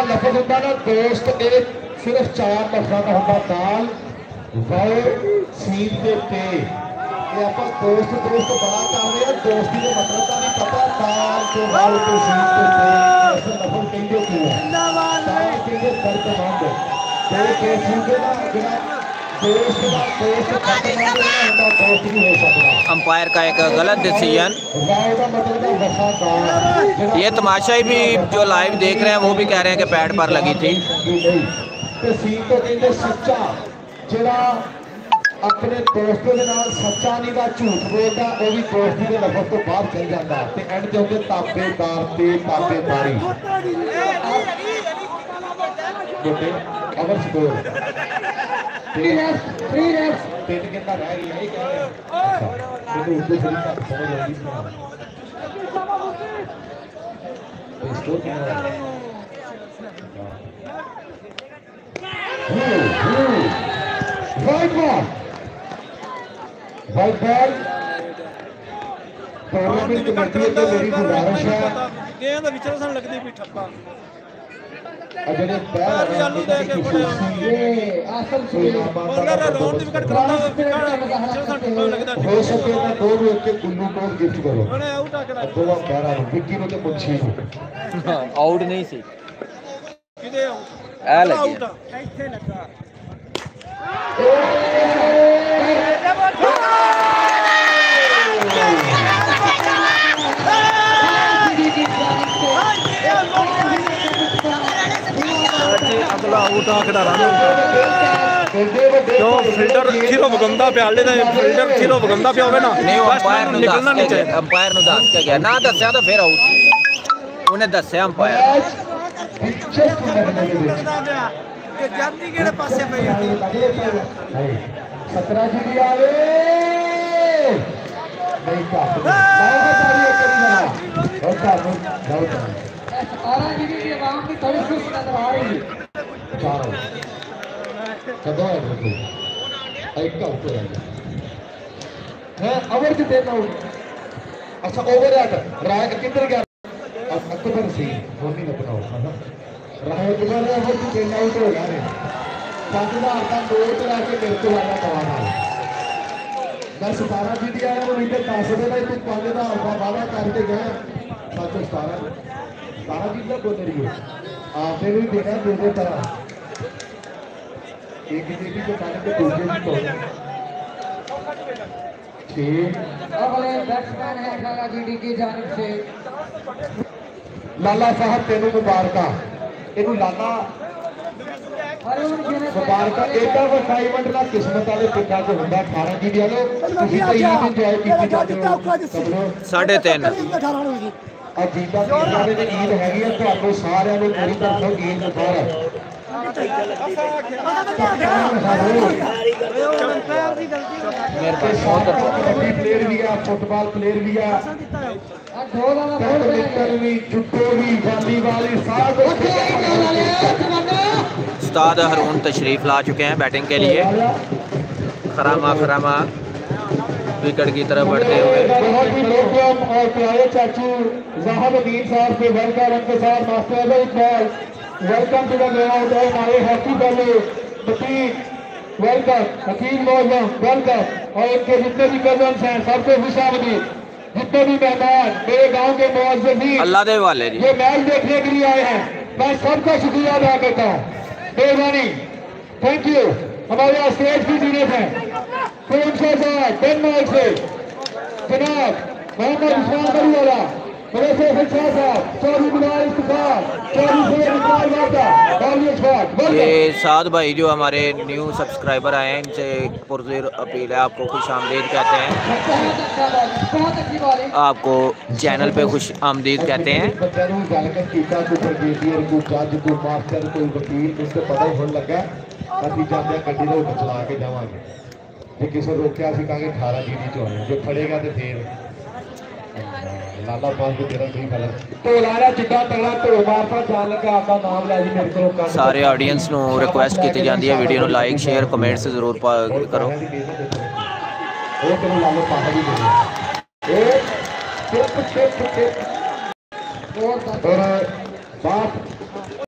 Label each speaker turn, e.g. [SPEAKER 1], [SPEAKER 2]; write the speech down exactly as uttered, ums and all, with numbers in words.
[SPEAKER 1] ਜਿਹੜਾ ਲਫ਼ਜ਼ ਹੁੰਦਾ ਨਾ ਦੋਸਤ, ਇਹ ਸਿਰਫ ਚਾਰ ਲਫ਼ਜ਼ਾਂ ਦਾ ਹੁੰਦਾ। ਦਾਲ ਵਾਓ ਸੀਨ ਦੇ ਤੇ ਇਹ ਆਪਾਂ ਦੋਸਤ ਦੋਸਤ ਬੜਾ ਕਰ ਰਹੇ ਆ, ਦੋਸਤੀ ਦੇ ਮਤਲਬ ਦਾ ਨਹੀਂ ਪਤਾ। ਦਾਲ ਤੇ ਵਾਓ ਤੇ ਸੀਨ ਦੇ ਤੇ ਇਸ ਲਫ਼ਜ਼ ਕਹਿੰਦੇ ਕਿਉਂ ਹੈ? ਦਾਲ ਕਹਿੰਦੇ ਦਰਦਮੰਦ ਤੇ ਤੇ ਸੀਨ ਦੇ ਦਾ ਜਿਹੜਾ दोस्त का दोस्त खत्म होता दोस्त नहीं हो सकता।
[SPEAKER 2] अंपायर का एक गलत डिसीजन। ये तमाशाई भी जो लाइव देख रहे हैं वो भी कह रहे हैं कि पैड पर लगी थी।
[SPEAKER 1] सच्चा जरा अपने दोस्तों के नाल सच्चा नहीं दा झूठ बोलता वो भी दोस्ती के लफ्ज़ तो बाहर चल जाता ते एंड ते होंदे ताबेदार ते ताबेदारी। अवर स्कोर तीन कितना रह गया है क्या? अच्छा मुझे उर्दू थोड़ी सा समझ आ रही है। स्कोर कितना है? Wide ball wide ball tournament committee को मेरी गुजारिश है
[SPEAKER 3] गेंद विचर सन लगदी भी ठप्पा
[SPEAKER 1] अजने पैर
[SPEAKER 3] चालू दे के बड़े
[SPEAKER 1] ये आसम से
[SPEAKER 3] बॉलर राउंड दी विकेट करता विकेट विचर सन ठप्पा लगदा
[SPEAKER 1] हो सके ना दो भी के गुल्लू को गिफ्ट करो
[SPEAKER 3] मैंने आउट आके रख
[SPEAKER 1] दो पैरा विक्की नु ते मुंशी
[SPEAKER 2] आउट नहीं सी
[SPEAKER 3] किदे आउट
[SPEAKER 2] आ लगी
[SPEAKER 3] ਇੱਥੇ ਲੱਗਾ अगला आउट आखड़ा रन क्यों फील्डर खीरो बगंदा पे आले दा फील्डर खीरो बगंदा पे होवे ना
[SPEAKER 2] नहीं अंपायर नु निकलना नहीं चाहिए। अंपायर नु दस के गया ना दसया तो फिर आउट उन्हें दसया अंपायर
[SPEAKER 3] कि जाती केड़े पासे पे जाती
[SPEAKER 1] सत्रह जी भी आवे नहीं का बहुत तारीफ करी ना और का बहुत आरा जी की आवाम की थोड़ी खुश नजर आ रही है। चारों कदों है बिल्कुल एक का ऊपर है ओवर की देना अच्छा ओवर है राय किधर गया अक्टूबर से होनी ना बनाओ है ना राय किधर है ओवर की देना आउट हो गया रे साधना का दो तरह के मेरे को वाला दवाना मैं सतारा जी दी आया वो इधर दस दे ना तू पांच दा वादा करके गया सच सतारा सतारा जी का बोल रही है आपने भी देखा दो दो तरह एक टीटी के पानी के दूसरे की तो छह अगले बैट्समैन है लाला जीडी की जानिब से लाला साहब तेनू मुबारका इनू लाला मुबारका एडा वड्डा इवेंट ना किस्मत वाले पिंडां च हुंदा अठारह जी वालो तुसीं तो ईद इंजॉय कीती जांदे हो
[SPEAKER 2] साढ़े तीन
[SPEAKER 1] और जीता सारे दी ईद हैगी है तुहानू सारिਆਂ ਨੂੰ पूरी तरफ ईद मुबारक। प्लेयर भी है फुटबॉल प्लेयर भी है भी जुट्टे भी वॉलीबॉल
[SPEAKER 2] उस्ताद हरून तशरीफ ला चुके हैं बैटिंग के लिए। खरामा खरामा विकेट की तरफ बढ़ते हुए
[SPEAKER 1] और प्यारे चाचू ज़ाहिदुद्दीन साहब के वेलकम उनके साथ master Iqbal welcome to the ground और हमारे हॉकी वाले बतीक वेलकम हकीम मौजूद वेलकम और इनके जितने भी कजन्स हैं सबको खुशामदीद। जितने भी मेहमान मेरे गांव के मुअज़्ज़िज़ीन
[SPEAKER 2] अल्लाह दे वाले जी
[SPEAKER 1] ये मैच देखने के लिए आए हैं मैं सबका शुक्रिया अदा करता हूँ मेहरबानी थैंक यू। हमारे यहाँ स्टेज की जीनत है डेनमार्क से जनाब मोहम्मद उस्मान बरीवाला मेरे से फिर साहब चौधरी बिलाल इस्तिफार चौधरी से इकबाल वादा बाली इस्तिफार।
[SPEAKER 2] ये साद भाई जो हमारे न्यू सब्सक्राइबर आए हैं इनसे पुरज़िर अपील है आपको खुश आमदीद कहते हैं आपको चैनल पे खुश आमदीद कहते हैं। ਅਸੀਂ ਜਾਂਦੇ ਗੱਡੀ ਦੇ ਉੱਤੇ ਚਲਾ ਕੇ ਜਾਵਾਂਗੇ ਜੇ ਕਿਸੇ ਰੋਕਿਆ ਅਸੀਂ ਕਹਾਂਗੇ अठारह ਜੀ ਦੀ ਚੋਣ ਜੋ ਖੜੇਗਾ ਤੇ ਫੇਰ ਲਾਲਾ ਪਾਸ ਦੇ ਤੇਰਾ ਨਹੀਂ ਖੜਾ ਢੋਲਾਰਾ ਜਿੱਦਾਂ ਤਗੜਾ ਢੋਲ ਮਾਰਦਾ ਜਾਣ ਲੱਗਾ ਆਪਦਾ ਨਾਮ ਲੈ ਜੀ ਮੇਰੇ ਕੋਲ ਸਾਰੇ ਆਡੀਅנס ਨੂੰ ਰਿਕੁਐਸਟ ਕੀਤੀ ਜਾਂਦੀ ਹੈ ਵੀਡੀਓ ਨੂੰ ਲਾਈਕ ਸ਼ੇਅਰ ਕਮੈਂਟਸ ਜ਼ਰੂਰ ਕਰੋ।
[SPEAKER 1] ਉਹ ਤੈਨੂੰ ਲਾਲਾ ਪਾਸ ਵੀ ਦੇ ਇਹ ਟਿਪ ਟਿਪ ਟਿਪ और बात